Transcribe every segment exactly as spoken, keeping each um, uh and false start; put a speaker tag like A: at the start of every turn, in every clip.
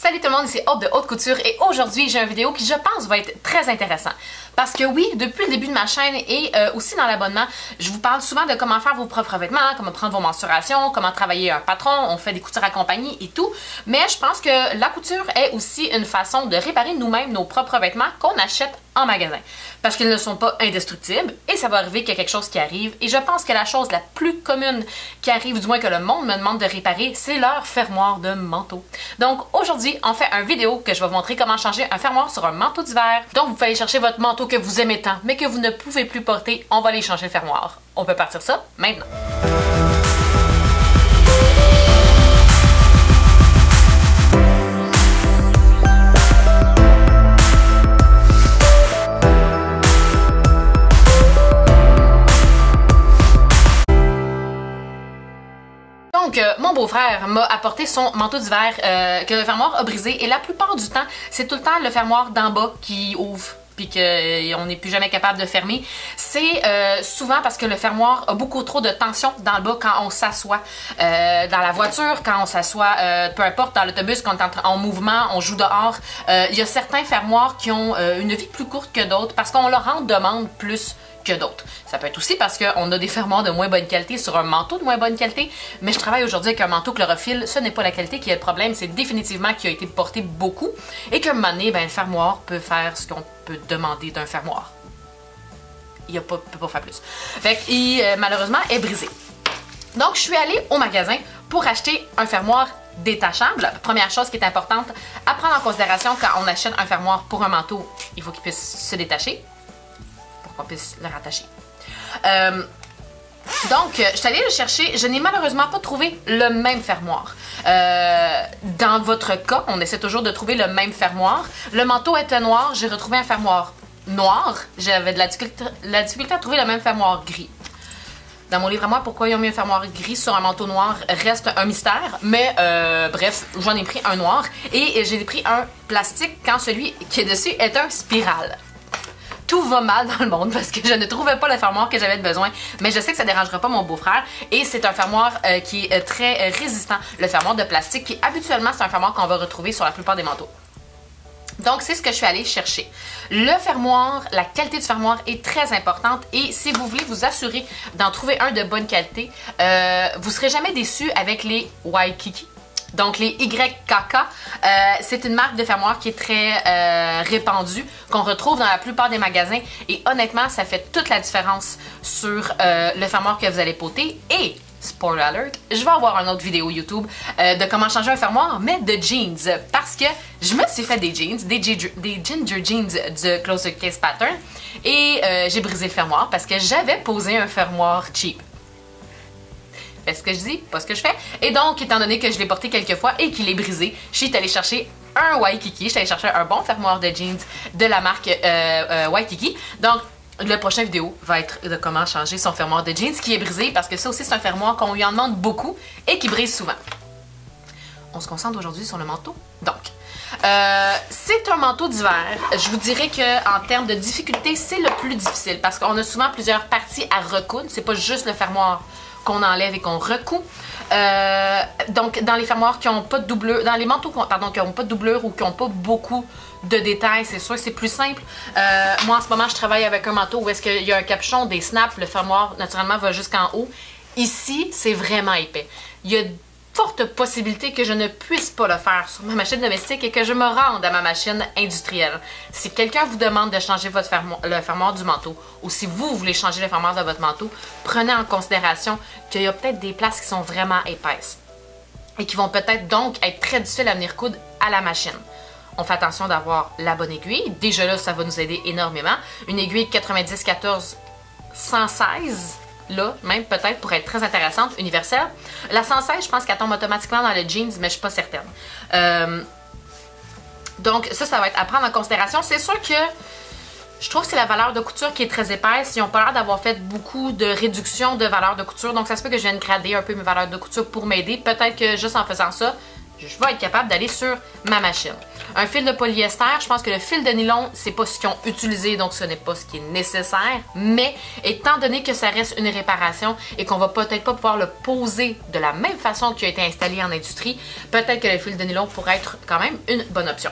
A: Salut tout le monde, ici Aude de Haute Couture et aujourd'hui j'ai une vidéo qui je pense va être très intéressant. Parce que oui, depuis le début de ma chaîne et euh, aussi dans l'abonnement, je vous parle souvent de comment faire vos propres vêtements, comment prendre vos mensurations, comment travailler un patron, on fait des coutures accompagnées et tout. Mais je pense que la couture est aussi une façon de réparer nous-mêmes nos propres vêtements qu'on achète en magasin. Parce qu'ils ne sont pas indestructibles et ça va arriver qu'il y a quelque chose qui arrive. Et je pense que la chose la plus commune qui arrive, du moins que le monde me demande de réparer, c'est leur fermoir de manteau. Donc aujourd'hui, on fait une vidéo que je vais vous montrer comment changer un fermoir sur un manteau d'hiver. Donc vous pouvez aller chercher votre manteau que vous aimez tant, mais que vous ne pouvez plus porter, on va aller changer le fermoir. On peut partir ça maintenant. Donc, euh, mon beau-frère m'a apporté son manteau d'hiver euh, que le fermoir a brisé et la plupart du temps, c'est tout le temps le fermoir d'en bas qui ouvre puis qu'on euh, n'est plus jamais capable de fermer. C'est euh, souvent parce que le fermoir a beaucoup trop de tension dans le bas quand on s'assoit euh, dans la voiture, quand on s'assoit, euh, peu importe, dans l'autobus, quand on est en, en mouvement, on joue dehors. Euh, il y a certains fermoirs qui ont euh, une vie plus courte que d'autres parce qu'on leur en demande plus que d'autres. Ça peut être aussi parce qu'on a des fermoirs de moins bonne qualité sur un manteau de moins bonne qualité, mais je travaille aujourd'hui avec un manteau chlorophylle. Ce n'est pas la qualité qui est le problème, c'est définitivement qu'il a été porté beaucoup et qu'à un moment donné, ben, le fermoir peut faire ce qu'on peut demander d'un fermoir. Il ne peut pas faire plus. Fait qu'il, euh, malheureusement, est brisé. Donc, je suis allée au magasin pour acheter un fermoir détachable. La première chose qui est importante à prendre en considération quand on achète un fermoir pour un manteau, il faut qu'il puisse se détacher. On puisse le rattacher. Euh, donc, je suis allée le chercher. Je n'ai malheureusement pas trouvé le même fermoir. Euh, dans votre cas, on essaie toujours de trouver le même fermoir. Le manteau était noir. J'ai retrouvé un fermoir noir. J'avais de la difficulté, la difficulté à trouver le même fermoir gris. Dans mon livre à moi, pourquoi ils ont mis un fermoir gris sur un manteau noir reste un mystère. Mais euh, bref, j'en ai pris un noir. Et j'ai pris un plastique quand celui qui est dessus est un spirale. Tout va mal dans le monde parce que je ne trouvais pas le fermoir que j'avais besoin, mais je sais que ça ne dérangera pas mon beau-frère et c'est un fermoir euh, qui est euh, très euh, résistant, le fermoir de plastique qui habituellement c'est un fermoir qu'on va retrouver sur la plupart des manteaux. Donc c'est ce que je suis allée chercher. Le fermoir, la qualité du fermoir est très importante et si vous voulez vous assurer d'en trouver un de bonne qualité, euh, vous ne serez jamais déçus avec les Waikiki. Donc les Y K K, euh, c'est une marque de fermoir qui est très euh, répandue, qu'on retrouve dans la plupart des magasins et honnêtement, ça fait toute la différence sur euh, le fermoir que vous allez poter. Et, spoiler alert, je vais avoir une autre vidéo YouTube euh, de comment changer un fermoir, mais de jeans, parce que je me suis fait des jeans, des, des ginger jeans de Closer Case Pattern et euh, j'ai brisé le fermoir parce que j'avais posé un fermoir cheap. Fais ce que je dis, pas ce que je fais. Et donc, étant donné que je l'ai porté quelques fois et qu'il est brisé, je suis allée chercher un Waikiki. Je suis allée chercher un bon fermoir de jeans de la marque euh, euh, Waikiki. Donc, la prochaine vidéo va être de comment changer son fermoir de jeans qui est brisé parce que ça aussi, c'est un fermoir qu'on lui en demande beaucoup et qui brise souvent. On se concentre aujourd'hui sur le manteau. Donc, euh, c'est un manteau d'hiver. Je vous dirais qu'en termes de difficulté, c'est le plus difficile parce qu'on a souvent plusieurs parties à recoudre. C'est pas juste le fermoir qu'on enlève et qu'on recoud. Euh, donc, dans les fermoirs qui n'ont pas de doublure, dans les manteaux pardon, qui n'ont pas de doublure ou qui n'ont pas beaucoup de détails, c'est sûr que c'est plus simple. Euh, moi, en ce moment, je travaille avec un manteau où est-ce qu'il y a un capuchon, des snaps, le fermoir, naturellement, va jusqu'en haut. Ici, c'est vraiment épais. Il y a forte possibilité que je ne puisse pas le faire sur ma machine domestique et que je me rende à ma machine industrielle. Si quelqu'un vous demande de changer votre fermoir, le fermoir du manteau ou si vous voulez changer le fermoir de votre manteau, prenez en considération qu'il y a peut-être des places qui sont vraiment épaisses et qui vont peut-être donc être très difficiles à venir coudre à la machine. On fait attention d'avoir la bonne aiguille. Déjà là, ça va nous aider énormément. Une aiguille quatre-vingt-dix quatorze cent seize là, même peut-être pour être très intéressante, universelle. La cent seize, je pense qu'elle tombe automatiquement dans le jeans, mais je suis pas certaine. Euh, donc ça, ça va être à prendre en considération. C'est sûr que je trouve que c'est la valeur de couture qui est très épaisse. Ils n'ont pas l'air d'avoir fait beaucoup de réduction de valeur de couture, donc ça se peut que je vienne grader un peu mes valeurs de couture pour m'aider. Peut-être que juste en faisant ça, je vais être capable d'aller sur ma machine. Un fil de polyester, je pense que le fil de nylon, c'est pas ce qu'ils ont utilisé, donc ce n'est pas ce qui est nécessaire. Mais étant donné que ça reste une réparation et qu'on va peut-être pas pouvoir le poser de la même façon qu'il a été installé en industrie, peut-être que le fil de nylon pourrait être quand même une bonne option.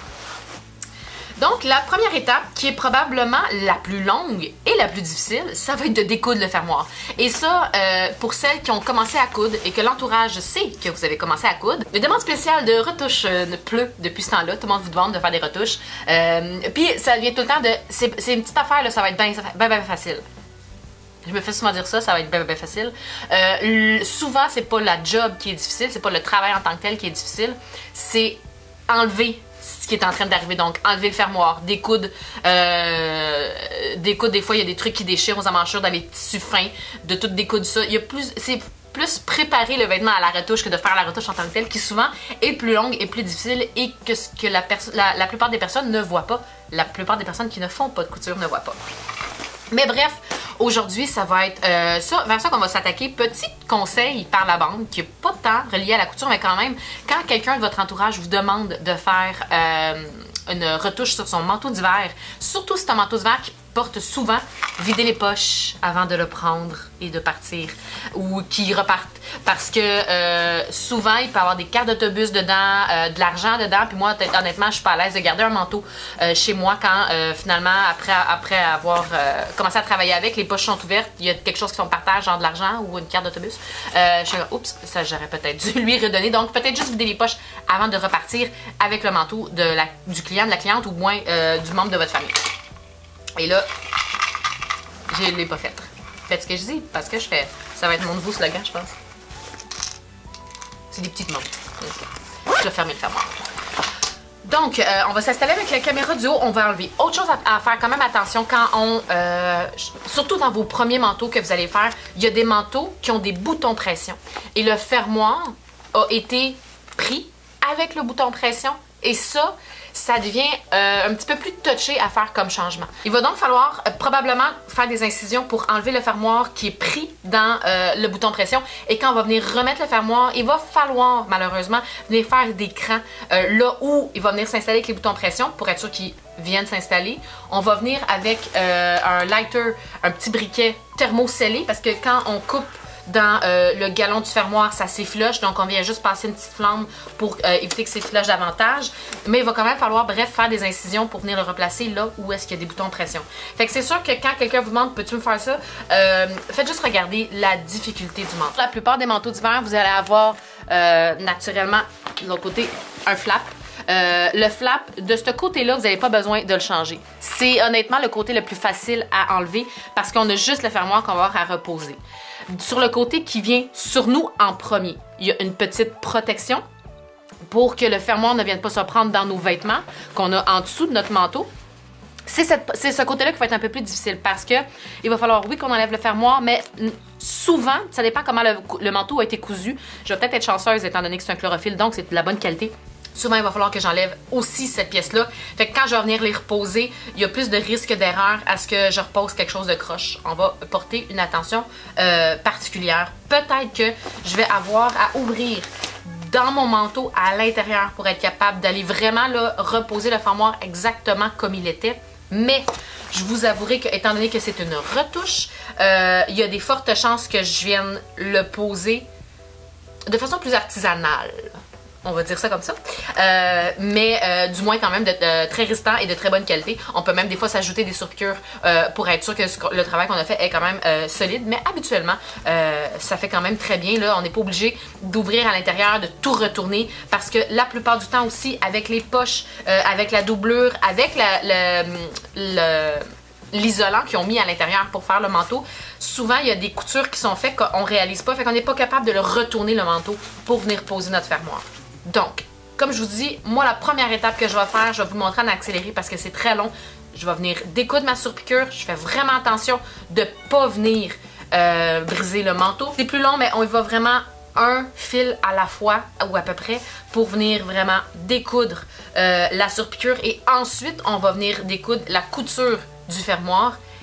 A: Donc, la première étape, qui est probablement la plus longue et la plus difficile, ça va être de découdre le fermoir. Et ça, euh, pour celles qui ont commencé à coudre et que l'entourage sait que vous avez commencé à coudre, les demandes spéciales de retouches euh, ne pleut depuis ce temps-là. Tout le monde vous demande de faire des retouches. Euh, Puis, ça vient tout le temps de... C'est une petite affaire, là, ça va être bien ben, ben facile. Je me fais souvent dire ça, ça va être bien, bien facile. Euh, souvent, c'est pas la job qui est difficile, c'est pas le travail en tant que tel qui est difficile, c'est enlever ce qui est en train d'arriver. Donc, enlever le fermoir, découdre, euh, découdre, des fois, il y a des trucs qui déchirent aux emmanchures dans les tissus fins, de tout découdre ça. Il y a plus, c'est plus préparer le vêtement à la retouche que de faire la retouche en tant que telle, qui souvent est plus longue et plus difficile et que ce que la, la, la plupart des personnes ne voient pas. La plupart des personnes qui ne font pas de couture ne voient pas. Mais bref, aujourd'hui, ça va être euh, ça, vers ça qu'on va s'attaquer. Petit conseil par la bande, qui n'est pas tant relié à la couture, mais quand même, quand quelqu'un de votre entourage vous demande de faire euh, une retouche sur son manteau d'hiver, surtout si c'est un manteau d'hiver qui porte souvent, vider les poches avant de le prendre et de partir, ou qui repartent. Parce que euh, souvent, il peut y avoir des cartes d'autobus dedans, euh, de l'argent dedans, puis moi, honnêtement, je suis pas à l'aise de garder un manteau euh, chez moi quand, euh, finalement, après, après avoir euh, commencé à travailler avec, les poches sont ouvertes, il y a quelque chose qui sont par terre, genre de l'argent ou une carte d'autobus. Euh, je suis comme, oups, ça, j'aurais peut-être dû lui redonner. Donc, peut-être juste vider les poches avant de repartir avec le manteau de la, du client, de la cliente, ou moins euh, du membre de votre famille. Et là, je ne l'ai pas fait. Faites ce que je dis, parce que je fais. Ça va être mon nouveau slogan, je pense. C'est des petites montres. Okay. Je vais fermer le fermoir. Donc, euh, on va s'installer avec la caméra du haut. On va enlever. Autre chose à, à faire quand même attention quand on... Euh, surtout dans vos premiers manteaux que vous allez faire, il y a des manteaux qui ont des boutons pression. Et le fermoir a été pris avec le bouton pression. Et ça, ça devient euh, un petit peu plus touché à faire comme changement. Il va donc falloir euh, probablement faire des incisions pour enlever le fermoir qui est pris dans euh, le bouton pression. Et quand on va venir remettre le fermoir, il va falloir malheureusement venir faire des crans euh, là où il va venir s'installer avec les boutons pression pour être sûr qu'ils viennent s'installer. On va venir avec euh, un lighter, un petit briquet thermocellé parce que quand on coupe dans euh, le galon du fermoir, ça s'effiloche, donc on vient juste passer une petite flamme pour euh, éviter que ça s'effiloche davantage. Mais il va quand même falloir, bref, faire des incisions pour venir le replacer là où est-ce qu'il y a des boutons de pression. Fait que c'est sûr que quand quelqu'un vous demande, peux-tu me faire ça? Euh, faites juste regarder la difficulté du manteau. La plupart des manteaux d'hiver, vous allez avoir euh, naturellement, de l'autre côté, un flap. Euh, le flap, de ce côté-là, vous n'avez pas besoin de le changer. C'est honnêtement le côté le plus facile à enlever parce qu'on a juste le fermoir qu'on va avoir à reposer. Sur le côté qui vient sur nous en premier, il y a une petite protection pour que le fermoir ne vienne pas se prendre dans nos vêtements qu'on a en dessous de notre manteau. C'est ce côté-là qui va être un peu plus difficile parce que il va falloir, oui, qu'on enlève le fermoir, mais souvent, ça dépend comment le, le manteau a été cousu. Je vais peut-être être chanceuse étant donné que c'est un chlorophylle, donc c'est de la bonne qualité. Souvent, il va falloir que j'enlève aussi cette pièce-là. Fait que quand je vais venir les reposer, il y a plus de risque d'erreur à ce que je repose quelque chose de croche. On va porter une attention euh, particulière. Peut-être que je vais avoir à ouvrir dans mon manteau à l'intérieur pour être capable d'aller vraiment là, reposer le fermoir exactement comme il était. Mais je vous avouerai que, étant donné que c'est une retouche, euh, il y a des fortes chances que je vienne le poser de façon plus artisanale. On va dire ça comme ça. Euh, mais euh, du moins quand même de, de très résistant et de très bonne qualité. On peut même des fois s'ajouter des surpiqûres euh, pour être sûr que ce, le travail qu'on a fait est quand même euh, solide. Mais habituellement, euh, ça fait quand même très bien. Là. On n'est pas obligé d'ouvrir à l'intérieur, de tout retourner. Parce que la plupart du temps aussi, avec les poches, euh, avec la doublure, avec la, le... le l'isolant qu'ils ont mis à l'intérieur pour faire le manteau, souvent il y a des coutures qui sont faites qu'on réalise pas, fait qu'on n'est pas capable de le retourner le manteau pour venir poser notre fermoir. Donc, comme je vous dis, moi la première étape que je vais faire, je vais vous montrer en accéléré parce que c'est très long. Je vais venir découdre ma surpiqûre, je fais vraiment attention de pas venir euh, briser le manteau. C'est plus long, mais on y va vraiment un fil à la fois, ou à peu près, pour venir vraiment découdre euh, la surpiqûre et ensuite on va venir découdre la couture du fermoir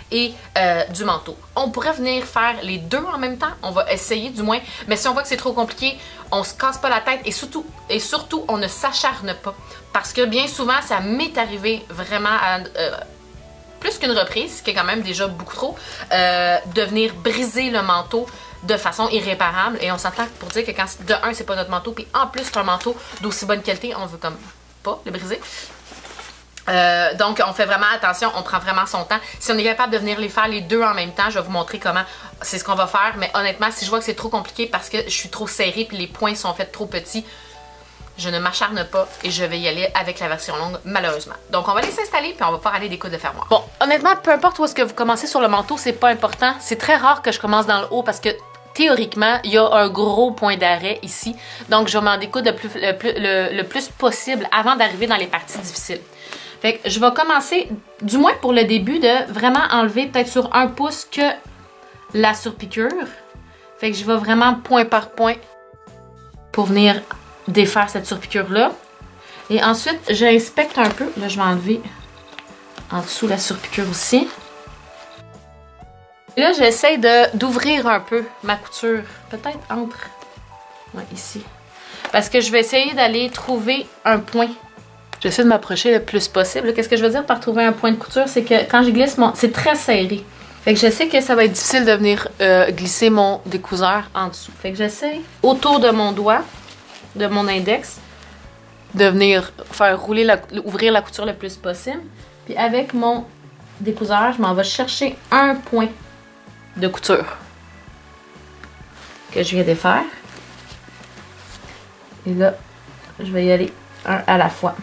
A: et euh, du manteau. On pourrait venir faire les deux en même temps, on va essayer du moins, mais si on voit que c'est trop compliqué, on se casse pas la tête et surtout, et surtout on ne s'acharne pas. Parce que bien souvent, ça m'est arrivé vraiment à... Euh, plus qu'une reprise, ce qui est quand même déjà beaucoup trop, euh, de venir briser le manteau de façon irréparable. Et on s'entend pour dire que quand de un, c'est pas notre manteau, puis en plus, c'est un manteau d'aussi bonne qualité, on veut comme pas le briser. Euh, donc, on fait vraiment attention, on prend vraiment son temps. Si on est capable de venir les faire les deux en même temps, je vais vous montrer comment c'est ce qu'on va faire. Mais honnêtement, si je vois que c'est trop compliqué parce que je suis trop serrée puis les points sont faits trop petits, je ne m'acharne pas et je vais y aller avec la version longue, malheureusement. Donc, on va les s'installer puis on va pouvoir aller des coudes de fermoir. Bon, honnêtement, peu importe où est-ce que vous commencez sur le manteau, c'est pas important. C'est très rare que je commence dans le haut parce que théoriquement, il y a un gros point d'arrêt ici. Donc, je vais m'en découdre le plus, le, plus, le, le plus possible avant d'arriver dans les parties difficiles. Fait que je vais commencer, du moins pour le début, de vraiment enlever peut-être sur un pouce que la surpiqûre. Fait que je vais vraiment point par point pour venir défaire cette surpiqûre-là. Et ensuite, j'inspecte un peu. Là, je vais enlever en dessous la surpiqûre aussi. Et là, j'essaie d'ouvrir un peu ma couture. Peut-être entre... Ouais, ici. Parce que je vais essayer d'aller trouver un point. J'essaie de m'approcher le plus possible. Qu'est-ce que je veux dire par trouver un point de couture? C'est que quand je glisse, mon... c'est très serré. Fait que je sais que ça va être difficile de venir euh, glisser mon découseur en dessous. Fait que j'essaie autour de mon doigt, de mon index, de venir faire rouler, la, ouvrir la couture le plus possible. Puis avec mon découseur, je m'en vais chercher un point de couture que je viens de faire. Et là, je vais y aller un à la fois.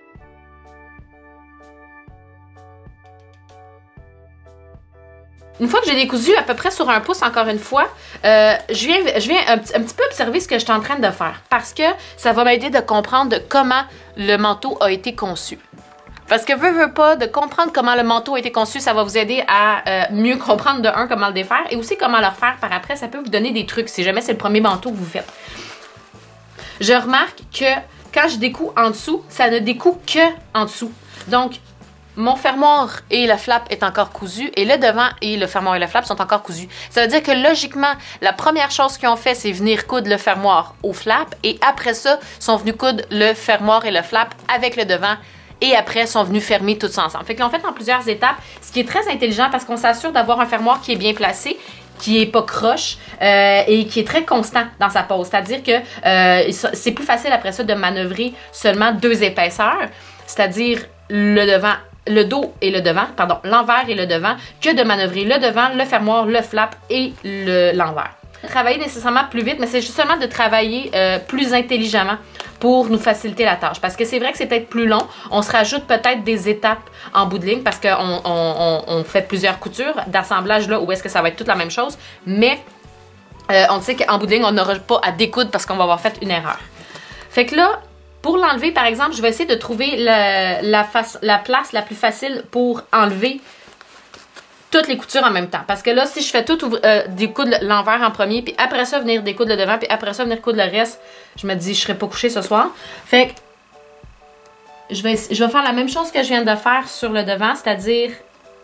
A: Une fois que j'ai décousu à peu près sur un pouce, encore une fois, euh, je viens, je viens un, un petit peu observer ce que je suis en train de faire parce que ça va m'aider de comprendre comment le manteau a été conçu. Parce que veux, veux pas, de comprendre comment le manteau a été conçu, ça va vous aider à euh, mieux comprendre de un comment le défaire et aussi comment le refaire par après. Ça peut vous donner des trucs si jamais c'est le premier manteau que vous faites. Je remarque que quand je découds en dessous, ça ne découd que en dessous. Donc, mon fermoir et le flap est encore cousu et le devant et le fermoir et le flap sont encore cousus. Ça veut dire que logiquement, la première chose qu'ils ont fait, c'est venir coudre le fermoir au flap et après ça, sont venus coudre le fermoir et le flap avec le devant et après, sont venus fermer tout ça ensemble. Fait qu'ils l'ont fait en plusieurs étapes, ce qui est très intelligent parce qu'on s'assure d'avoir un fermoir qui est bien placé, qui est pas croche euh, et qui est très constant dans sa pose. C'est-à-dire que euh, c'est plus facile après ça de manœuvrer seulement deux épaisseurs, c'est-à-dire le devant, le dos et le devant, pardon, l'envers et le devant, que de manœuvrer le devant, le fermoir, le flap et l'envers. Travailler nécessairement plus vite, mais c'est justement de travailler euh, plus intelligemment pour nous faciliter la tâche. Parce que c'est vrai que c'est peut-être plus long. On se rajoute peut-être des étapes en bout de ligne parce qu'on on, on, on fait plusieurs coutures d'assemblage là où est-ce que ça va être toute la même chose. Mais euh, on sait qu'en bout de ligne, on n'aura pas à découdre parce qu'on va avoir fait une erreur. Fait que là, pour l'enlever, par exemple, je vais essayer de trouver le, la, face, la place la plus facile pour enlever toutes les coutures en même temps. Parce que là, si je fais tout euh, découdre l'envers en premier, puis après ça, venir découdre le devant, puis après ça, venir coudre le reste, je me dis, je serai pas couchée ce soir. Fait que je vais, je vais faire la même chose que je viens de faire sur le devant, c'est-à-dire,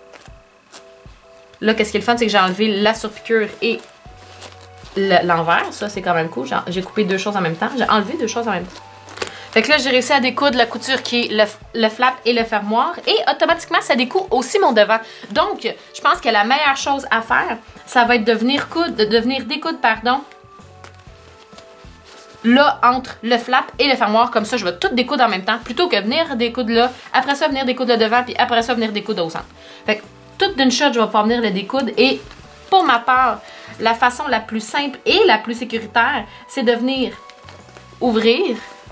A: là, qu'est-ce qui est le fun, c'est que j'ai enlevé la surpiqûre et l'envers. Ça, c'est quand même cool. J'ai coupé deux choses en même temps. J'ai enlevé deux choses en même temps. Fait que là, j'ai réussi à découdre la couture qui est le, le flap et le fermoir. Et automatiquement, ça découd aussi mon devant. Donc, je pense que la meilleure chose à faire, ça va être de venir, coudre, de venir découdre, pardon, là, entre le flap et le fermoir. Comme ça, je vais tout découdre en même temps. Plutôt que venir découdre là, après ça, venir découdre le devant, puis après ça, venir découdre au centre. Fait que tout d'une shot, je vais pouvoir venir le découdre. Et pour ma part, la façon la plus simple et la plus sécuritaire, c'est de venir ouvrir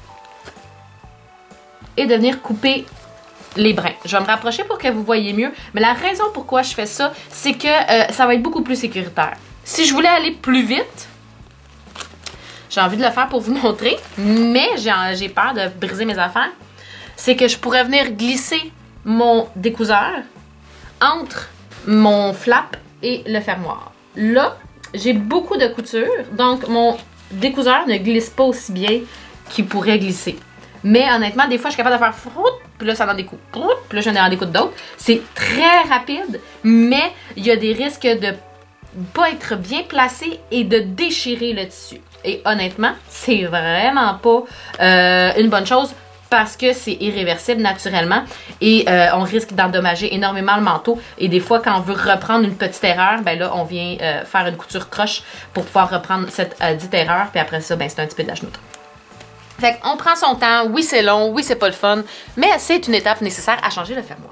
A: et de venir couper les brins. Je vais me rapprocher pour que vous voyez mieux, mais la raison pourquoi je fais ça, c'est que euh, ça va être beaucoup plus sécuritaire. Si je voulais aller plus vite, j'ai envie de le faire pour vous montrer, mais j'ai peur de briser mes affaires, c'est que je pourrais venir glisser mon découseur entre mon flap et le fermoir. Là, j'ai beaucoup de couture, donc mon découseur ne glisse pas aussi bien qu'il pourrait glisser. Mais honnêtement, des fois, je suis capable de faire froute, puis là, ça donne des coups, puis là, j'en ai dans des coups d'autres. C'est très rapide, mais il y a des risques de pas être bien placé et de déchirer le tissu. Et honnêtement, c'est vraiment pas euh, une bonne chose parce que c'est irréversible naturellement et euh, on risque d'endommager énormément le manteau. Et des fois, quand on veut reprendre une petite erreur, ben là, on vient euh, faire une couture croche pour pouvoir reprendre cette euh, dite erreur. Puis après ça, ben c'est un petit peu de la chenoute. Fait qu'on prend son temps. Oui, c'est long. Oui, c'est pas le fun. Mais c'est une étape nécessaire à changer le fermoir.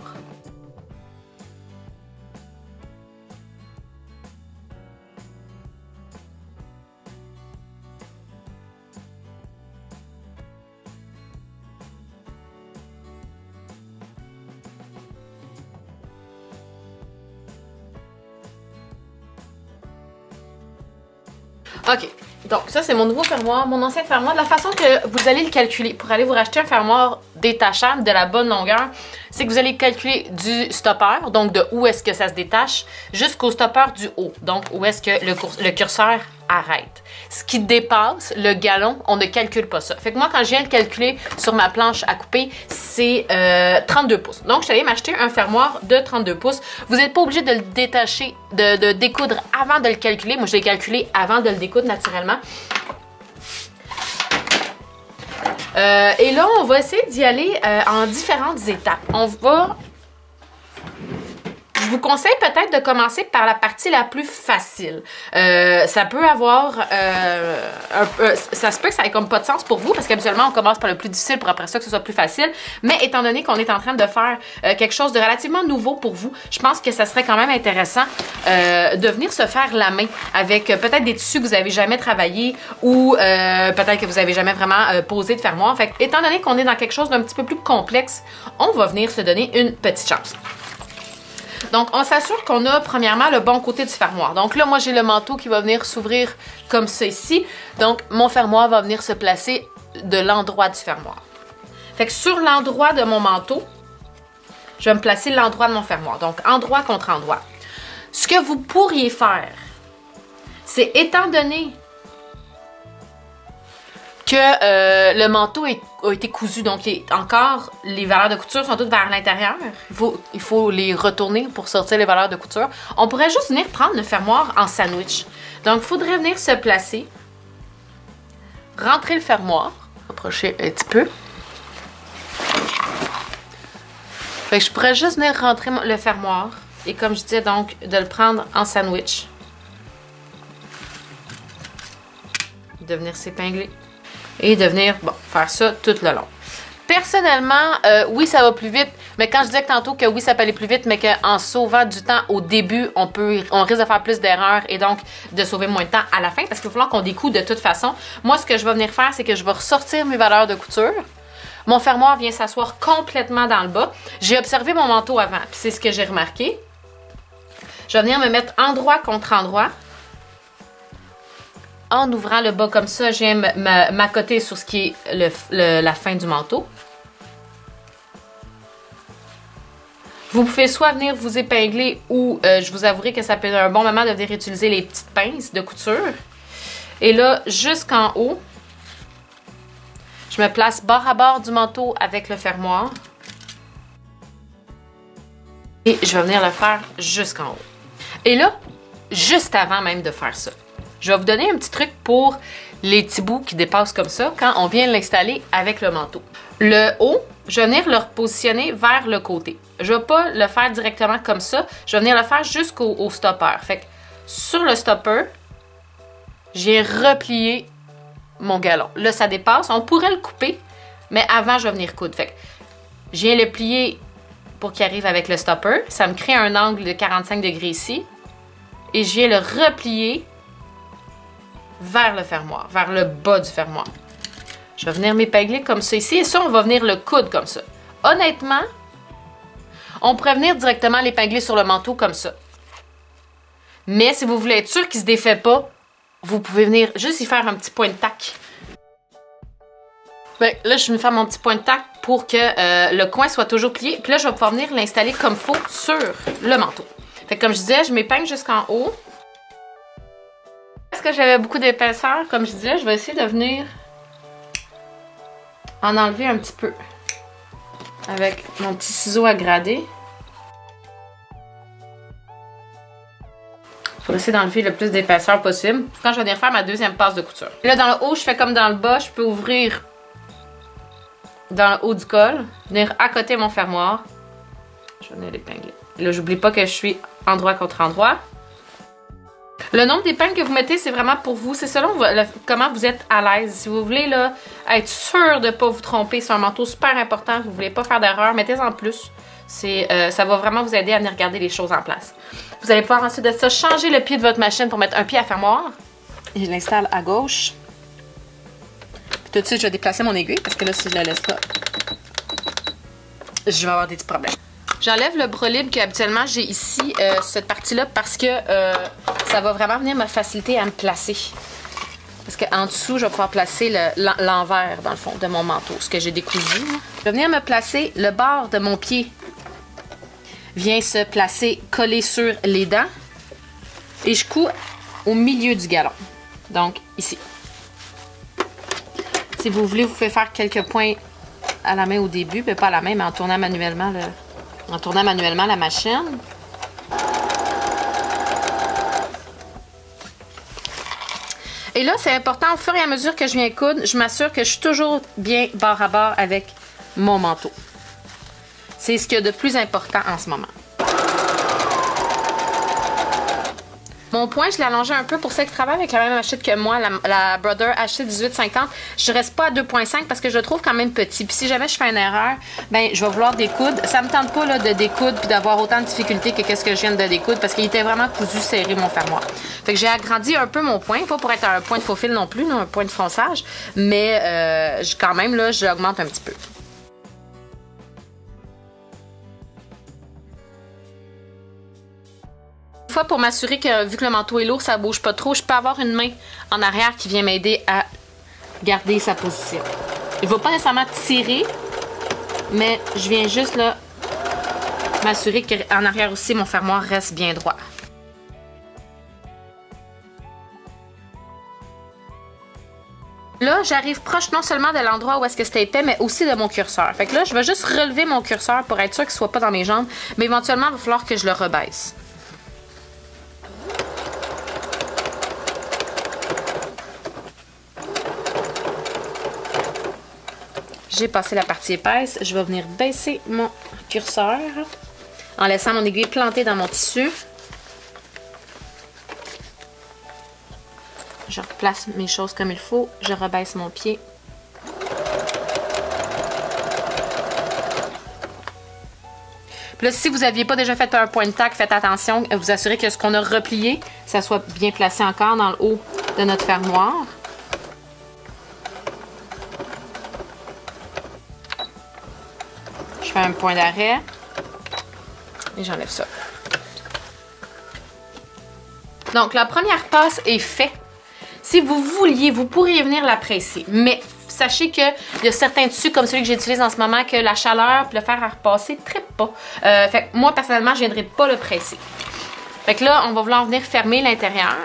A: OK. Donc, ça, c'est mon nouveau fermoir, mon ancien fermoir. De la façon que vous allez le calculer pour aller vous racheter un fermoir détachable de la bonne longueur, c'est que vous allez calculer du stopper, donc de où est-ce que ça se détache, jusqu'au stopper du haut, donc où est-ce que le, le curseur arrête. Ce qui dépasse le galon, on ne calcule pas ça. Fait que moi, quand je viens de calculer sur ma planche à couper, c'est euh, trente-deux pouces. Donc, je suis allée m'acheter un fermoir de trente-deux pouces. Vous n'êtes pas obligé de le détacher, de, de découdre avant de le calculer. Moi, je l'ai calculé avant de le découdre naturellement. Euh, et là, on va essayer d'y aller euh, en différentes étapes. On va... Je vous conseille peut-être de commencer par la partie la plus facile. Euh, ça peut avoir... Euh, un, euh, ça se peut que ça ait comme pas de sens pour vous, parce qu'habituellement, on commence par le plus difficile pour après ça que ce soit plus facile. Mais étant donné qu'on est en train de faire euh, quelque chose de relativement nouveau pour vous, je pense que ça serait quand même intéressant euh, de venir se faire la main avec euh, peut-être des tissus que vous n'avez jamais travaillé ou euh, peut-être que vous n'avez jamais vraiment euh, posé de fermoir. Fait que, étant donné qu'on est dans quelque chose d'un petit peu plus complexe, on va venir se donner une petite chance. Donc, on s'assure qu'on a, premièrement, le bon côté du fermoir. Donc là, moi, j'ai le manteau qui va venir s'ouvrir comme ça ici. Donc, mon fermoir va venir se placer de l'endroit du fermoir. Fait que sur l'endroit de mon manteau, je vais me placer l'endroit de mon fermoir. Donc, endroit contre endroit. Ce que vous pourriez faire, c'est étant donné que euh, le manteau est, a été cousu, donc est encore les valeurs de couture sont toutes vers l'intérieur. Il faut, il faut les retourner pour sortir les valeurs de couture. On pourrait juste venir prendre le fermoir en sandwich. Donc, il faudrait venir se placer, rentrer le fermoir, approcher un petit peu. Fait que je pourrais juste venir rentrer le fermoir et comme je disais, donc, de le prendre en sandwich. De venir s'épingler. Et de venir, bon, faire ça tout le long. Personnellement, euh, oui, ça va plus vite, mais quand je disais tantôt que oui, ça peut aller plus vite, mais qu'en sauvant du temps au début, on peut, on risque de faire plus d'erreurs et donc de sauver moins de temps à la fin, parce qu'il va falloir qu'on découd de toute façon. Moi, ce que je vais venir faire, c'est que je vais ressortir mes valeurs de couture. Mon fermoir vient s'asseoir complètement dans le bas. J'ai observé mon manteau avant, puis c'est ce que j'ai remarqué. Je vais venir me mettre endroit contre endroit. En ouvrant le bas comme ça, je viens m'accoter sur ce qui est le, le, la fin du manteau. Vous pouvez soit venir vous épingler ou euh, je vous avouerai que ça peut être un bon moment de venir utiliser les petites pinces de couture. Et là, jusqu'en haut, je me place bord à bord du manteau avec le fermoir. Et je vais venir le faire jusqu'en haut. Et là, juste avant même de faire ça, je vais vous donner un petit truc pour les petits bouts qui dépassent comme ça quand on vient l'installer avec le manteau. Le haut, je vais venir le repositionner vers le côté. Je ne vais pas le faire directement comme ça. Je vais venir le faire jusqu'au au stopper. Fait que sur le stopper, j'ai replié mon galon. Là, ça dépasse. On pourrait le couper, mais avant, je vais venir coudre. Fait que je viens le plier pour qu'il arrive avec le stopper. Ça me crée un angle de quarante-cinq degrés ici. Et je viens le replier vers le fermoir, vers le bas du fermoir. Je vais venir m'épingler comme ça ici. Et ça, on va venir le coudre comme ça. Honnêtement, on pourrait venir directement l'épingler sur le manteau comme ça. Mais si vous voulez être sûr qu'il ne se défait pas, vous pouvez venir juste y faire un petit point de tac. Ben, là, je vais me faire mon petit point de tac pour que euh, le coin soit toujours plié. Puis là, je vais pouvoir venir l'installer comme il faut sur le manteau. Fait que comme je disais, je m'épingle jusqu'en haut. Parce que j'avais beaucoup d'épaisseur, comme je disais, je vais essayer de venir en enlever un petit peu. avec mon petit ciseau à grader. Pour essayer d'enlever le plus d'épaisseur possible. Quand je vais venir faire ma deuxième passe de couture. Et là, dans le haut, je fais comme dans le bas. Je peux ouvrir dans le haut du col. Venir à côté mon fermoir. Je vais venir l'épingler. Là, j'oublie pas que je suis endroit contre endroit. Le nombre d'épingles que vous mettez, c'est vraiment pour vous. C'est selon le, comment vous êtes à l'aise. Si vous voulez là, être sûr de ne pas vous tromper, c'est un manteau super important. Vous ne voulez pas faire d'erreur, mettez-en plus. Euh, ça va vraiment vous aider à venir garder les choses en place. Vous allez pouvoir ensuite de ça changer le pied de votre machine pour mettre un pied à fermoir. Et je l'installe à gauche. Puis tout de suite, je vais déplacer mon aiguille parce que là, si je la laisse pas, je vais avoir des petits problèmes. J'enlève le bras libre qu'habituellement j'ai ici, euh, cette partie-là, parce que euh, ça va vraiment venir me faciliter à me placer. Parce qu'en dessous, je vais pouvoir placer l'envers, dans le fond, de mon manteau, ce que j'ai décousu. Je vais venir me placer le bord de mon pied. Vient se placer collé sur les dents. Et je couds au milieu du galon. Donc, ici. Si vous voulez, vous pouvez faire quelques points à la main au début, mais pas à la main, mais en tournant manuellement, le, en tournant manuellement la machine. Et là, c'est important, au fur et à mesure que je viens coudre, je m'assure que je suis toujours bien bord à bord avec mon manteau. C'est ce qu'il y a de plus important en ce moment. Mon point, je l'ai allongé un peu pour ceux qui travaillent avec la même machette que moi, la, la Brother H C dix-huit cinquante. Je reste pas à deux virgule cinq parce que je le trouve quand même petit. Puis si jamais je fais une erreur, ben je vais vouloir découdre. Ça me tente pas là, de découdre puis d'avoir autant de difficultés que qu'est-ce que je viens de découdre parce qu'il était vraiment cousu serré mon fermoir. Fait que j'ai agrandi un peu mon point, pas pour être un point de faux fil non plus, là, un point de fronçage, mais euh, quand même là, je l'augmente un petit peu. Fois pour m'assurer que vu que le manteau est lourd, ça bouge pas trop, je peux avoir une main en arrière qui vient m'aider à garder sa position. Il ne va pas nécessairement tirer, mais je viens juste là m'assurer qu'en arrière aussi mon fermoir reste bien droit. Là, j'arrive proche non seulement de l'endroit où est-ce que c'était épais, mais aussi de mon curseur. Fait que là, je vais juste relever mon curseur pour être sûr qu'il ne soit pas dans mes jambes, mais éventuellement, il va falloir que je le rebaisse. J'ai passé la partie épaisse. Je vais venir baisser mon curseur en laissant mon aiguille plantée dans mon tissu. Je replace mes choses comme il faut. Je rebaisse mon pied. Puis là, si vous n'aviez pas déjà fait un point de tac, faites attention. Vous assurez que ce qu'on a replié, ça soit bien placé encore dans le haut de notre fermoir. Je fais un point d'arrêt et j'enlève ça. Donc, la première passe est faite. Si vous vouliez, vous pourriez venir la presser, mais sachez qu'il y a certains tissus, comme celui que j'utilise en ce moment, que la chaleur puis le fer à repasser ne trippe pas. Euh, fait que moi, personnellement, je ne viendrai pas le presser. Fait que là, on va vouloir venir fermer l'intérieur.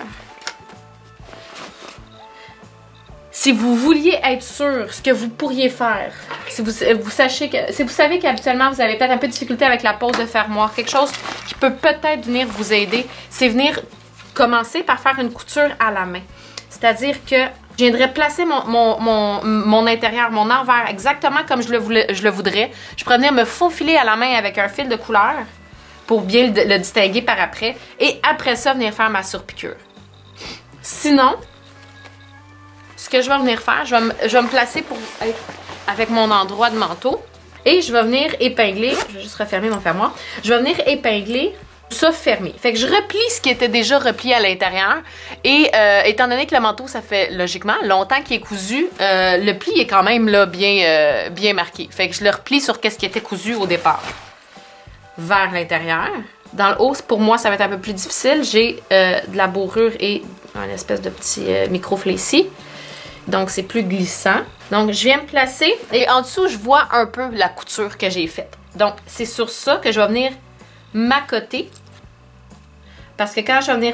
A: Si vous vouliez être sûr ce que vous pourriez faire, si vous, vous, sachez que, si vous savez qu'habituellement vous avez peut-être un peu de difficulté avec la pose de fermoir, quelque chose qui peut peut-être venir vous aider, c'est venir commencer par faire une couture à la main. C'est-à-dire que je viendrais placer mon, mon, mon, mon intérieur, mon envers exactement comme je le, voulais, je le voudrais. Je pourrais venir me faufiler à la main avec un fil de couleur pour bien le, le distinguer par après. Et après ça, venir faire ma surpiqûre. Sinon, ce que je vais venir faire, je vais me, je vais me placer pour être avec mon endroit de manteau. Et je vais venir épingler, je vais juste refermer mon fermoir, je vais venir épingler ça fermé. Fait que je replie ce qui était déjà replié à l'intérieur. Et euh, étant donné que le manteau, ça fait logiquement longtemps qu'il est cousu, euh, le pli est quand même là bien, euh, bien marqué. Fait que je le replie sur ce qui était cousu au départ. Vers l'intérieur. Dans le haut, pour moi, ça va être un peu plus difficile. J'ai euh, de la bourrure et un espèce de petit euh, micro-fléci. Donc, c'est plus glissant. Donc, je viens me placer et en dessous, je vois un peu la couture que j'ai faite. Donc, c'est sur ça que je vais venir m'accoter. Parce que quand je vais venir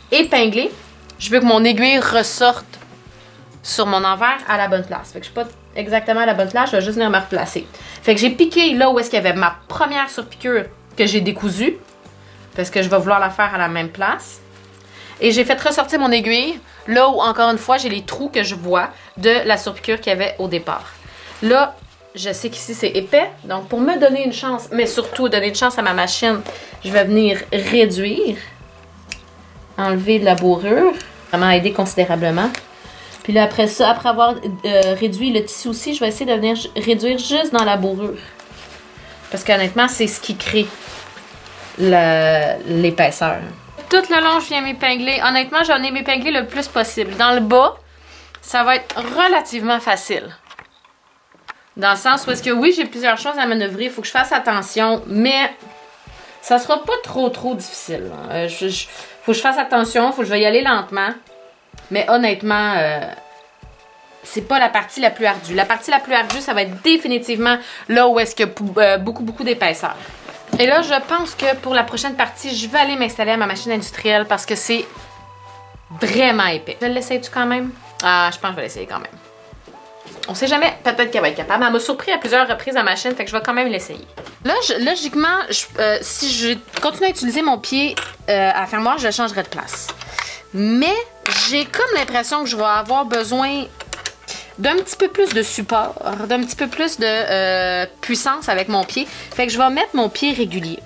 A: épingler, je veux que mon aiguille ressorte sur mon envers à la bonne place. Fait que je ne suis pas exactement à la bonne place, je vais juste venir me replacer. Fait que j'ai piqué là où est-ce qu'il y avait ma première surpiqûre que j'ai décousue. Parce que je vais vouloir la faire à la même place. Et j'ai fait ressortir mon aiguille, là où, encore une fois, j'ai les trous que je vois de la surpiqûre qu'il y avait au départ. Là, je sais qu'ici, c'est épais. Donc, pour me donner une chance, mais surtout donner une chance à ma machine, je vais venir réduire, enlever de la bourrure, vraiment aider considérablement. Puis là, après ça, après avoir euh, réduit le tissu aussi, je vais essayer de venir réduire juste dans la bourrure. Parce qu'honnêtement, c'est ce qui crée l'épaisseur. Tout le long, je viens m'épingler. Honnêtement, j'en ai m'épingler le plus possible. Dans le bas, ça va être relativement facile. Dans le sens où est-ce que oui, j'ai plusieurs choses à manœuvrer, il faut que je fasse attention, mais ça sera pas trop trop difficile. Euh, je, je, faut que je fasse attention, faut que je vais y aller lentement. Mais honnêtement, euh, c'est pas la partie la plus ardue. La partie la plus ardue, ça va être définitivement là où est-ce qu'il y a euh, beaucoup beaucoup d'épaisseur. Et là, je pense que pour la prochaine partie, je vais aller m'installer à ma machine industrielle parce que c'est vraiment épais. Je l'essaye-tu quand même? Ah, je pense que je vais l'essayer quand même. On sait jamais, peut-être qu'elle va être capable. Elle m'a surpris à plusieurs reprises à ma chaîne, fait que je vais quand même l'essayer. Là, je, logiquement, je, euh, si je continue à utiliser mon pied euh, à fermoir, je le changerai de place. Mais j'ai comme l'impression que je vais avoir besoin d'un petit peu plus de support, d'un petit peu plus de euh, puissance avec mon pied. Fait que je vais mettre mon pied régulier.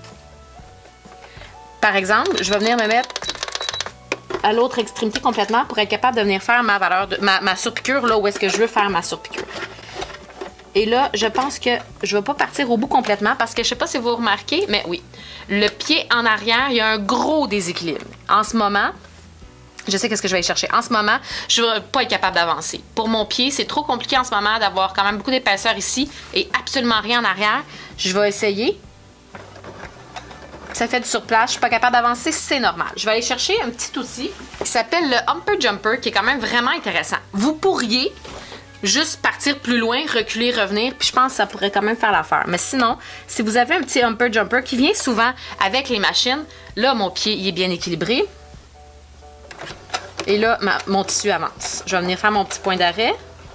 A: Par exemple, je vais venir me mettre à l'autre extrémité complètement pour être capable de venir faire ma valeur de ma, ma surpiqûre là où est-ce que je veux faire ma surpiqûre. Et là, je pense que je ne vais pas partir au bout complètement parce que je ne sais pas si vous remarquez, mais oui, le pied en arrière, il y a un gros déséquilibre. En ce moment, je sais qu'est-ce que je vais aller chercher. En ce moment, je ne vais pas être capable d'avancer. Pour mon pied, c'est trop compliqué en ce moment d'avoir quand même beaucoup d'épaisseur ici et absolument rien en arrière. Je vais essayer. Ça fait du surplace. Je ne suis pas capable d'avancer, c'est normal. Je vais aller chercher un petit outil qui s'appelle le Humper Jumper, qui est quand même vraiment intéressant. Vous pourriez juste partir plus loin, reculer, revenir, puis je pense que ça pourrait quand même faire l'affaire. Mais sinon, si vous avez un petit Humper Jumper qui vient souvent avec les machines, là, mon pied il est bien équilibré. Et là, ma, mon tissu avance. Je vais venir faire mon petit point d'arrêt.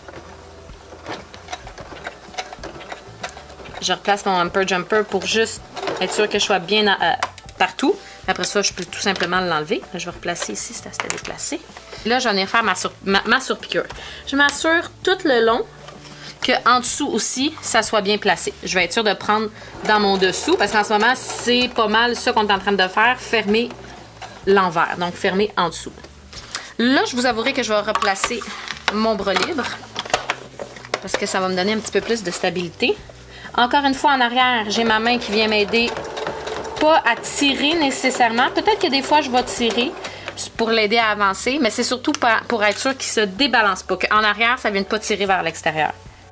A: Je replace mon Humper Jumper pour juste être sûr que je sois bien euh, partout. Après ça, je peux tout simplement l'enlever. Je vais replacer ici, c'est à se déplacer. Là, je vais venir faire ma, sur, ma, ma surpiqûre. Je m'assure tout le long qu'en dessous aussi, ça soit bien placé. Je vais être sûre de prendre dans mon dessous parce qu'en ce moment, c'est pas mal ça qu'on est en train de faire, fermer l'envers. Donc, fermer en dessous. Là, je vous avouerai que je vais replacer mon bras libre parce que ça va me donner un petit peu plus de stabilité. Encore une fois, en arrière, j'ai ma main qui vient m'aider pas à tirer nécessairement. Peut-être que des fois, je vais tirer pour l'aider à avancer, mais c'est surtout pour être sûr qu'il ne se débalance pas, qu'en arrière, ça ne vienne pas tirer vers l'extérieur.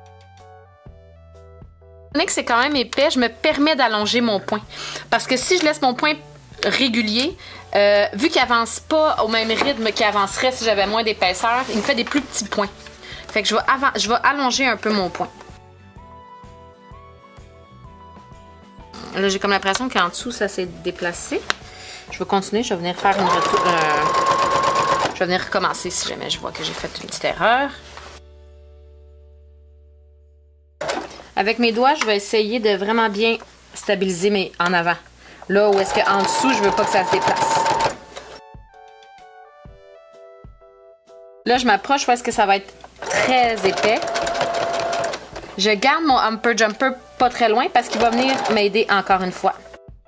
A: Étant donné que c'est quand même épais, je me permets d'allonger mon poing. Parce que si je laisse mon poing régulier, euh, vu qu'il avance pas au même rythme qu'il avancerait si j'avais moins d'épaisseur, il me fait des plus petits points. Fait que je vais, je vais allonger un peu mon poing. Là, j'ai comme l'impression qu'en dessous, ça s'est déplacé. Je vais continuer, je vais venir faire une retour. Euh, je vais venir recommencer si jamais je vois que j'ai fait une petite erreur. Avec mes doigts, je vais essayer de vraiment bien stabiliser mes en avant. Là où est-ce qu'en dessous, je veux pas que ça se déplace. Là, je m'approche où est-ce que ça va être très épais. Je garde mon Humper Jumper pas très loin parce qu'il va venir m'aider encore une fois.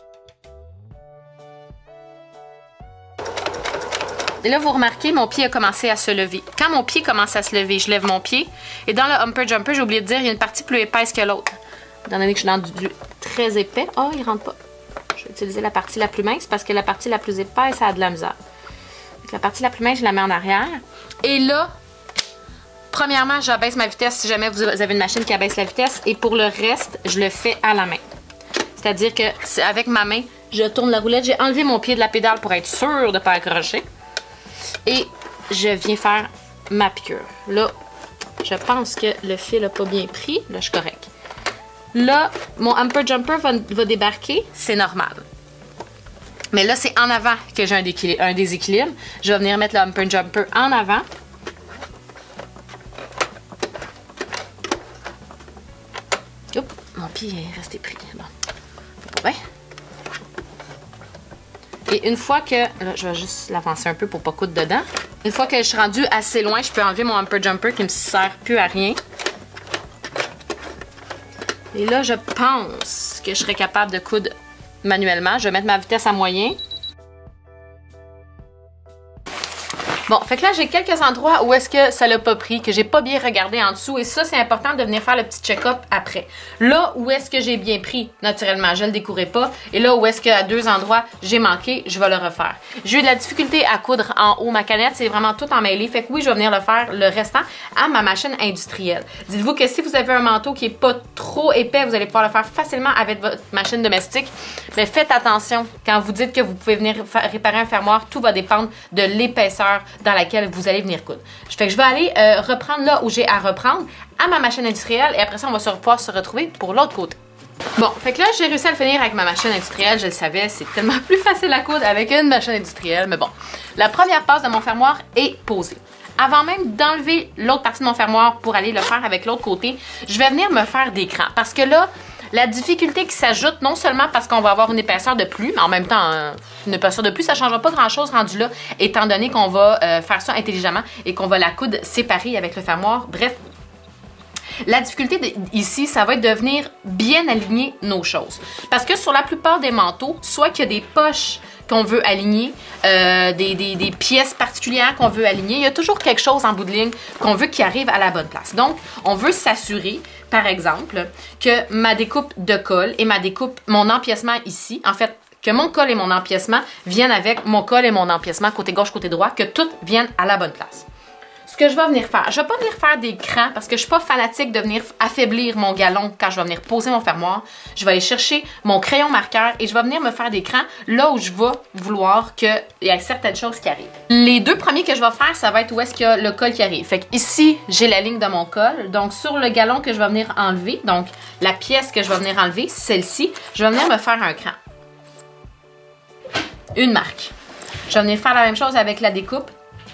A: Et là, vous remarquez, mon pied a commencé à se lever. Quand mon pied commence à se lever, je lève mon pied. Et dans le Humper Jumper, j'ai oublié de dire, il y a une partie plus épaisse que l'autre. Étant donné que je suis dans du, du très épais. Oh, il rentre pas. Je vais utiliser la partie la plus mince parce que la partie la plus épaisse, ça a de la misère. Donc, la partie la plus mince, je la mets en arrière. Et là, premièrement, j'abaisse ma vitesse si jamais vous avez une machine qui abaisse la vitesse. Et pour le reste, je le fais à la main. C'est-à-dire que avec ma main, je tourne la roulette. J'ai enlevé mon pied de la pédale pour être sûre de ne pas accrocher. Et je viens faire ma piqûre. Là, je pense que le fil n'a pas bien pris. Là, je suis correcte. Là, mon Humper Jumper va, va débarquer. C'est normal. Mais là, c'est en avant que j'ai un, un déséquilibre. Je vais venir mettre le Humper Jumper en avant. pis, il est resté pris. Bon. Ouais. Et une fois que... Là, je vais juste l'avancer un peu pour pas coudre dedans. Une fois que je suis rendue assez loin, je peux enlever mon Hamper Jumper qui me sert plus à rien. Et là, je pense que je serais capable de coudre manuellement. Je vais mettre ma vitesse à moyen. Bon, fait que là, j'ai quelques endroits où est-ce que ça l'a pas pris, que j'ai pas bien regardé en dessous. Et ça, c'est important de venir faire le petit check-up après. Là où est-ce que j'ai bien pris, naturellement, je le découvrais pas. Et là où est-ce qu'à deux endroits, j'ai manqué, je vais le refaire. J'ai eu de la difficulté à coudre en haut ma canette. C'est vraiment tout emmêlé. Fait que oui, je vais venir le faire le restant à ma machine industrielle. Dites-vous que si vous avez un manteau qui est pas trop épais, vous allez pouvoir le faire facilement avec votre machine domestique. Mais faites attention quand vous dites que vous pouvez venir réparer un fermoir. Tout va dépendre de l'épaisseur dans laquelle vous allez venir coudre. Fait que je vais aller euh, reprendre là où j'ai à reprendre à ma machine industrielle et après ça, on va se, pouvoir se retrouver pour l'autre côté. Bon, fait que là, j'ai réussi à le finir avec ma machine industrielle. Je le savais, c'est tellement plus facile à coudre avec une machine industrielle. Mais bon, la première passe de mon fermoir est posée. Avant même d'enlever l'autre partie de mon fermoir pour aller le faire avec l'autre côté, je vais venir me faire des crans. Parce que là, la difficulté qui s'ajoute, non seulement parce qu'on va avoir une épaisseur de plus, mais en même temps, une épaisseur de plus, ça ne changera pas grand-chose rendu là, étant donné qu'on va euh, faire ça intelligemment et qu'on va la coudre séparée avec le fermoir. Bref, la difficulté de, ici, ça va être de venir bien aligner nos choses. Parce que sur la plupart des manteaux, soit qu'il y a des poches qu'on veut aligner, euh, des, des, des pièces particulières qu'on veut aligner, il y a toujours quelque chose en bout de ligne qu'on veut qui arrive à la bonne place. Donc, on veut s'assurer, par exemple, que ma découpe de colle et ma découpe, mon empiècement ici, en fait, que mon col et mon empiècement viennent avec mon col et mon empiècement côté gauche, côté droit, que tout vienne à la bonne place. Ce que je vais venir faire, je ne vais pas venir faire des crans parce que je ne suis pas fanatique de venir affaiblir mon galon quand je vais venir poser mon fermoir. Je vais aller chercher mon crayon marqueur et je vais venir me faire des crans là où je vais vouloir qu'il y ait certaines choses qui arrivent. Les deux premiers que je vais faire, ça va être où est-ce qu'il y a le col qui arrive. Fait que ici, j'ai la ligne de mon col. Donc, sur le galon que je vais venir enlever, donc la pièce que je vais venir enlever, celle-ci, je vais venir me faire un cran. Une marque. Je vais venir faire la même chose avec la découpe.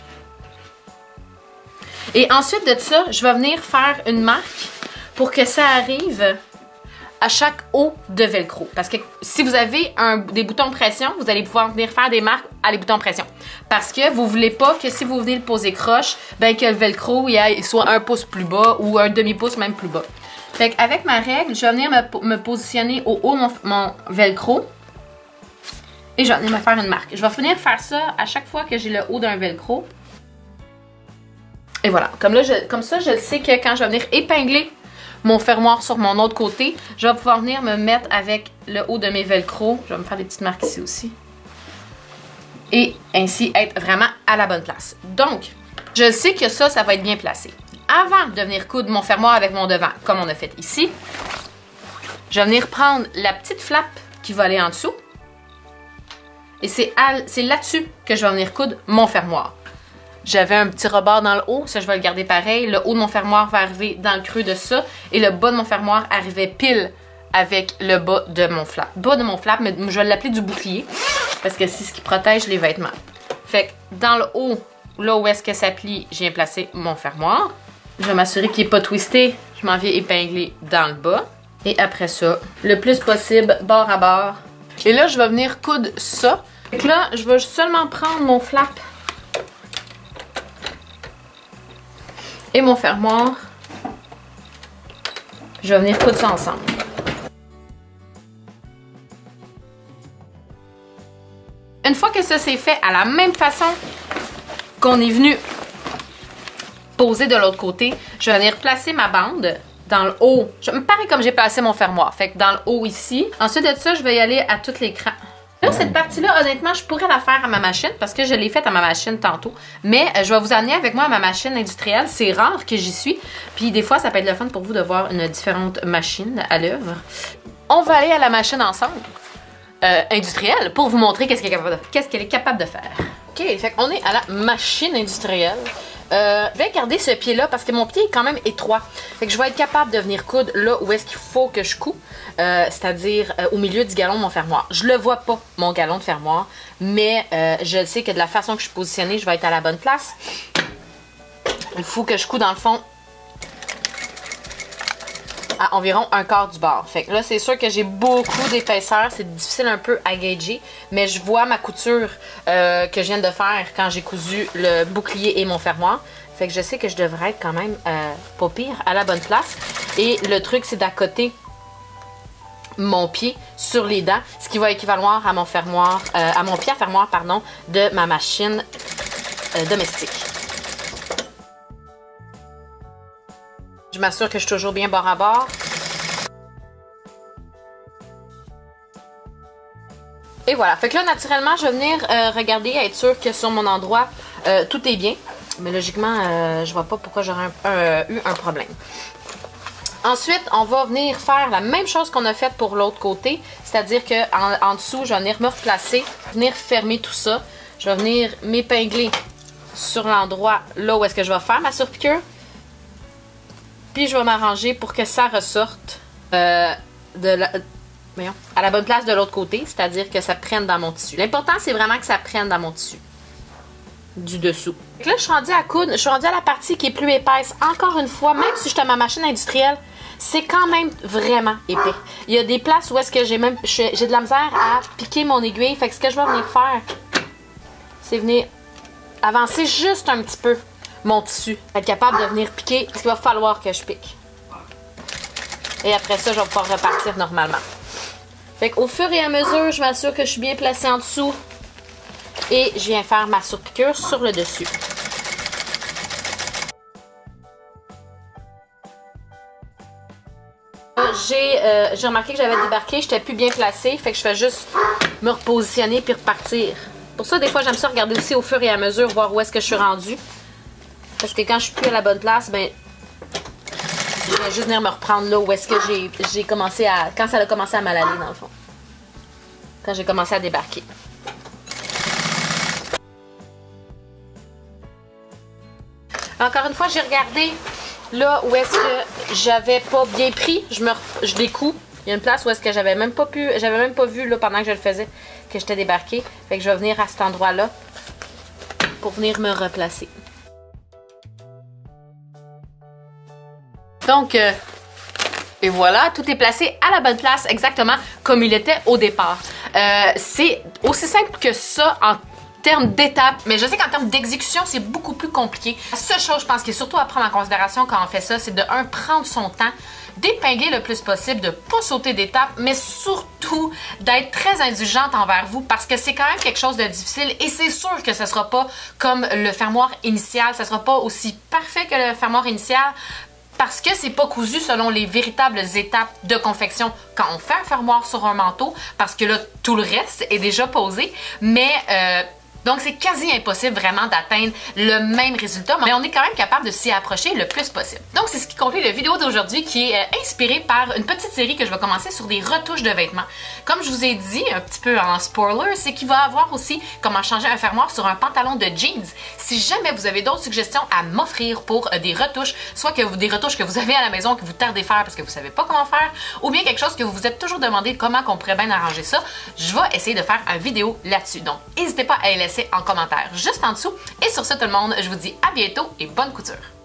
A: Et ensuite de ça, je vais venir faire une marque pour que ça arrive à chaque haut de velcro. Parce que si vous avez un, des boutons de pression, vous allez pouvoir venir faire des marques à les boutons de pression. Parce que vous ne voulez pas que si vous venez le poser croche, ben que le velcro il soit un pouce plus bas ou un demi-pouce même plus bas. Fait qu'avec ma règle, je vais venir me, me positionner au haut de mon, mon velcro. Et je vais venir me faire une marque. Je vais venir faire ça à chaque fois que j'ai le haut d'un velcro. Et voilà, comme, là, je, comme ça, je sais que quand je vais venir épingler mon fermoir sur mon autre côté, je vais pouvoir venir me mettre avec le haut de mes velcro. Je vais me faire des petites marques ici aussi. Et ainsi être vraiment à la bonne place. Donc, je sais que ça, ça va être bien placé. Avant de venir coudre mon fermoir avec mon devant, comme on a fait ici, je vais venir prendre la petite flappe qui va aller en dessous. Et c'est là-dessus que je vais venir coudre mon fermoir. J'avais un petit rebord dans le haut, ça je vais le garder pareil. Le haut de mon fermoir va arriver dans le creux de ça. Et le bas de mon fermoir arrivait pile avec le bas de mon flap. Bas de mon flap, mais je vais l'appeler du bouclier. Parce que c'est ce qui protège les vêtements. Fait que dans le haut, là où est-ce que ça plie, je viens placer mon fermoir. Je vais m'assurer qu'il n'est pas twisté. Je m'en viens épingler dans le bas. Et après ça, le plus possible, bord à bord. Et là, je vais venir coudre ça. Fait que là, je vais seulement prendre mon flap et mon fermoir. Je vais venir coudre ça ensemble. Une fois que ça c'est fait, à la même façon qu'on est venu poser de l'autre côté, je vais venir placer ma bande dans le haut. Je me pareil comme j'ai placé mon fermoir. Fait que dans le haut ici. Ensuite de ça, je vais y aller à tous les crans. Là, cette partie-là, honnêtement, je pourrais la faire à ma machine parce que je l'ai faite à ma machine tantôt. Mais euh, je vais vous amener avec moi à ma machine industrielle. C'est rare que j'y suis. Puis des fois, ça peut être le fun pour vous de voir une différente machine à l'œuvre. On va aller à la machine ensemble, euh, industrielle, pour vous montrer qu'est-ce qu'elle est capable de, qu'est-ce qu'elle est capable de faire. OK, fait qu'on est à la machine industrielle. Euh, je vais garder ce pied-là parce que mon pied est quand même étroit. Fait que je vais être capable de venir coudre là où est-ce qu'il faut que je couds. Euh, C'est-à-dire euh, au milieu du galon de mon fermoir. Je le vois pas, mon galon de fermoir. Mais euh, je sais que de la façon que je suis positionnée, je vais être à la bonne place. Il faut que je couds dans le fond à environ un quart du bord. Fait que là, c'est sûr que j'ai beaucoup d'épaisseur. C'est difficile un peu à gager. Mais je vois ma couture euh, que je viens de faire quand j'ai cousu le bouclier et mon fermoir. Fait que je sais que je devrais être quand même euh, pas pire, à la bonne place. Et le truc, c'est d'accoter mon pied sur les dents, ce qui va équivaloir à mon fermoir, euh, à mon pied à fermoir, pardon, de ma machine euh, domestique. Je m'assure que je suis toujours bien bord à bord. Et voilà. Fait que là, naturellement, je vais venir euh, regarder, être sûr que sur mon endroit, euh, tout est bien. Mais logiquement, euh, je vois pas pourquoi j'aurais euh, eu un problème. Ensuite, on va venir faire la même chose qu'on a fait pour l'autre côté. C'est-à-dire qu'en en dessous, je vais venir me replacer, venir fermer tout ça. Je vais venir m'épingler sur l'endroit là où est-ce que je vais faire ma surpiqûre. Puis je vais m'arranger pour que ça ressorte euh, de la, voyons, à la bonne place de l'autre côté. C'est-à-dire que ça prenne dans mon tissu. L'important, c'est vraiment que ça prenne dans mon tissu. Du dessous. Donc là, je suis rendue à coudre. Je suis rendue à la partie qui est plus épaisse. Encore une fois, même si je suis à ma machine industrielle, c'est quand même vraiment épais. Il y a des places où est-ce que j'ai même j'ai de la misère à piquer mon aiguille. Fait que ce que je vais venir faire, c'est venir avancer juste un petit peu mon tissu. Être capable de venir piquer, parce qu'il va falloir que je pique. Et après ça, je vais pouvoir repartir normalement. Fait qu'au fur et à mesure, je m'assure que je suis bien placée en dessous. Et je viens faire ma surpiqûre sur le dessus. J'ai euh, remarqué que j'avais débarqué, j'étais plus bien placée, fait que je fais juste me repositionner puis repartir. Pour ça, des fois, j'aime ça regarder aussi au fur et à mesure, voir où est-ce que je suis rendue. Parce que quand je suis plus à la bonne place, ben, je vais juste venir me reprendre là où est-ce que j'ai commencé à... Quand ça a commencé à mal aller, dans le fond. Quand j'ai commencé à débarquer. Encore une fois, j'ai regardé là où est-ce que j'avais pas bien pris. Je me je découpe. Il y a une place où est-ce que j'avais même pas pu, j'avais même pas vu là pendant que je le faisais que j'étais débarquée. Fait que je vais venir à cet endroit-là pour venir me replacer. Donc, euh, et voilà, tout est placé à la bonne place exactement comme il était au départ. Euh, c'est aussi simple que ça en termes d'étapes, mais je sais qu'en termes d'exécution, c'est beaucoup plus compliqué. La seule chose, je pense, qui est surtout à prendre en considération quand on fait ça, c'est de, un, prendre son temps, d'épingler le plus possible, de ne pas sauter d'étapes, mais surtout d'être très indulgente envers vous parce que c'est quand même quelque chose de difficile et c'est sûr que ce ne sera pas comme le fermoir initial, ce ne sera pas aussi parfait que le fermoir initial parce que c'est pas cousu selon les véritables étapes de confection quand on fait un fermoir sur un manteau parce que là, tout le reste est déjà posé, mais... Euh, Donc, c'est quasi impossible vraiment d'atteindre le même résultat, mais on est quand même capable de s'y approcher le plus possible. Donc, c'est ce qui conclut la vidéo d'aujourd'hui qui est euh, inspirée par une petite série que je vais commencer sur des retouches de vêtements. Comme je vous ai dit un petit peu en spoiler, c'est qu'il va avoir aussi comment changer un fermoir sur un pantalon de jeans. Si jamais vous avez d'autres suggestions à m'offrir pour euh, des retouches, soit que vous, des retouches que vous avez à la maison que vous tardez faire parce que vous savez pas comment faire, ou bien quelque chose que vous vous êtes toujours demandé comment qu'on pourrait bien arranger ça, je vais essayer de faire une vidéo là-dessus. Donc, n'hésitez pas à les laisser en commentaire juste en dessous. Et sur ce tout le monde, je vous dis à bientôt et bonne couture!